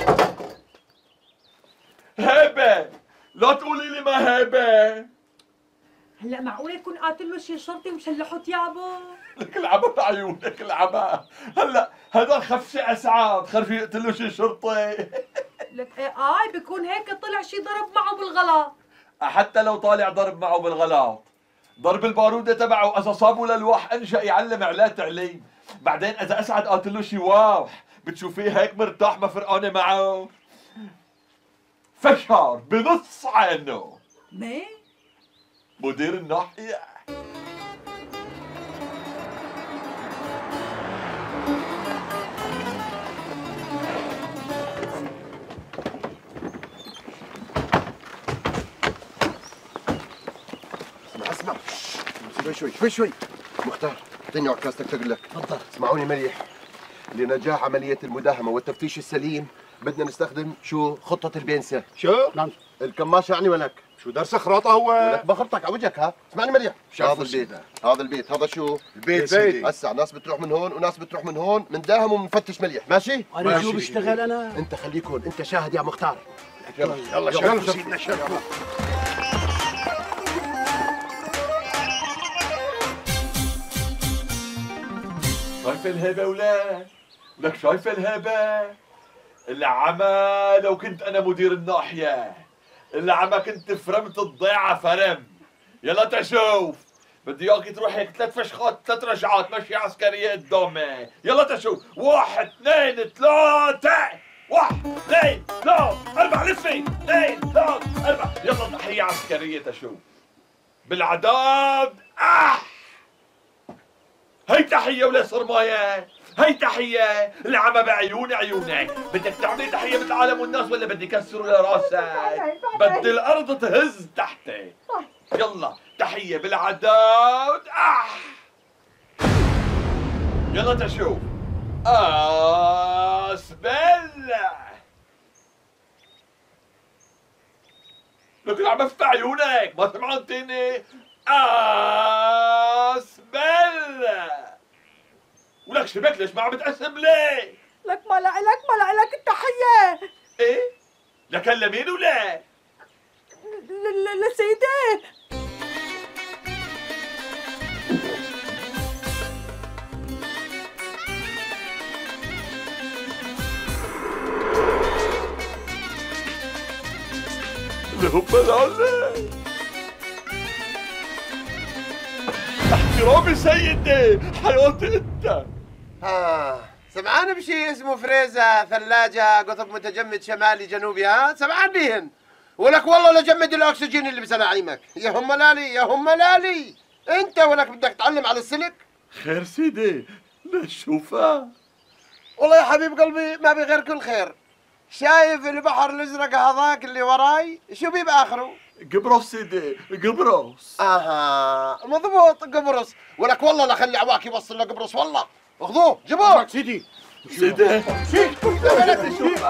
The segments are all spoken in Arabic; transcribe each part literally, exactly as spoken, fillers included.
هيبة، لا تقولي لي ما هيبة. هلا معقولة تكون قاتل له شي شرطي ومشلحه ثيابه؟ لك العبا بعيونك العبا، هلا هذا خفشي اسعاد خرفي يقتل له شي شرطي. لك ايه اي بيكون هيك طلع شي ضرب معه بالغلط. حتى لو طالع ضرب معه بالغلط، ضرب البارودة تبعه اذا صابه للوح انشا يعلم علاه تعليم، بعدين اذا اسعد قاتل له شي واوح بتشوفيه هيك مرتاح ما فرقانة معه. فشار بنص عينه. مين؟ مدير الناحية. اسمع اسمع شوي شوي شوي شوي مختار، اعطيني عكاستك تقول لك. تفضل. اسمعوني مليح، لنجاح عملية المداهمة والتفتيش السليم بدنا نستخدم شو؟ خطة البينسة. شو؟ نعم. الكماشة يعني ولك؟ شو درس خراطة هو؟ ولك بخرطك على وجهك. ها اسمعني مليح، هذا البيت هذا البيت هذا شو؟ البيت سيدي. هسا ناس بتروح من هون وناس بتروح من هون، بنداهم وبنفتش مليح، ماشي؟ انا شو بشتغل انا؟ انت خليك هون، انت شاهد يا مختار. يلا يلا شغل سيدنا شغل. شايف الهبة ولا؟ لك شايف الهبة؟ العمى لو كنت أنا مدير الناحية، العمى كنت فرمت الضيعة فرم. يلا تشوف، بدي اياك تروح هيك ثلاث فشخات ثلاث رجعات مشي عسكرية قدامي. يلا تشوف، واحد اثنين ثلاثة، واحد اثنين ثلاثة أربعة، لفي اثنين ثلاثة أربعة، يلا تحية عسكرية تشوف. بالعداد أح هي تحية ولا صرماية؟ هي تحية، العمى بعيون عيونك، بدك تعملي تحية بالعالم والناس ولا بدي كسروا لراسك؟ بدي الأرض تهز تحتي. يلا تحية بالعداد أح يلا تشوف. أسبل لك العمى في عيونك ما سمعتني. أسبل ولك شبك ليش ما عم بتقسم ليه؟ لك ما لك ما لك التحية. ايه؟ لك لمين ولا؟ لسيدي. لهم بلالة احترامي سيدي، حياتي انت. ها سمعان بشي اسمه فريزة ثلاجة قطب متجمد شمالي جنوبي؟ ها سمعان بيهن؟ ولك والله لجمد الاكسجين اللي بسلاعيمك. يا هم لالي يا هم لالي، انت ولك بدك تعلم على السلك؟ خير سيدي، ليش شوفها؟ والله يا حبيب قلبي ما بغير كل خير. شايف البحر الازرق هذاك اللي وراي شو بيه باخره؟ قبرص سيدي، قبرص. اها مضبوط قبرص. ولك والله لخلي عواك يوصل لقبرص والله. اخذوه جيبوه سيدي. سيدي شيل شيل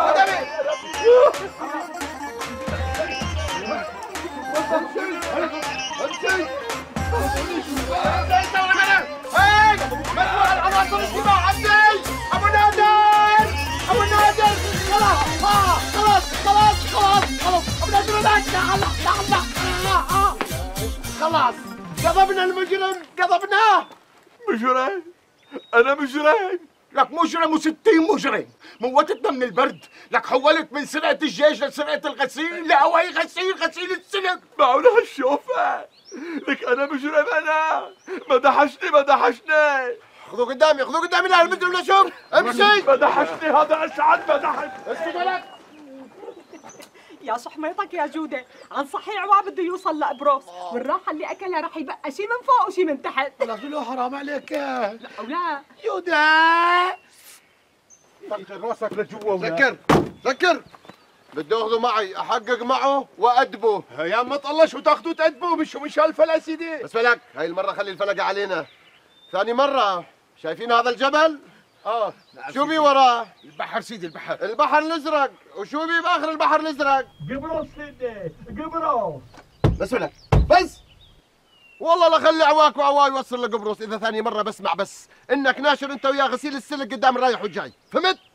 ابو نادر ابو نادر خلاص خلاص خلاص خلاص خلاص ابو نادر خلاص قضبنا المجرم قضبناه. مجرم؟ انا مجرم؟ لك مجرم وستين مجرم، موتتنا من البرد، لك حولت من سرقة الجيش لسرقة الغسيل، لا هو غسيل غسيل السلك. معقول هالشوفة؟ لك انا مجرم انا؟ مدحشني مدحشني. خذوا قدامي خذوا قدامي لا المجرم لا شوف امشي. مدحشني هذا اسعد مدحشني. اسكت ولك. يا صحميتك يا جودة، عن صحيح ما بده يوصل لقبرص، والراحة اللي أكلها رح يبقى شي من فوق وشي من تحت. لا له حرام عليك. لا ولا يودا دخل راسك لجوا. سكر سكر بدي اخذه معي احقق معه وادبه. يا ما طلش وتاخذوا تأدبوا مش مش هالفلا سيدي. بس فلك هاي المرة خلي الفلقة علينا. ثاني مرة شايفين هذا الجبل؟ اه شو بي وراه؟ البحر سيدي البحر. البحر الازرق. وشو بي باخر البحر الازرق؟ قبرص سيدي قبرص. بس ولك بس والله لخلي عواك وعواي يوصل لقبرص اذا ثاني مرة بسمع بس انك ناشر انت ويا غسيل السلك قدام رايح وجاي، فهمت؟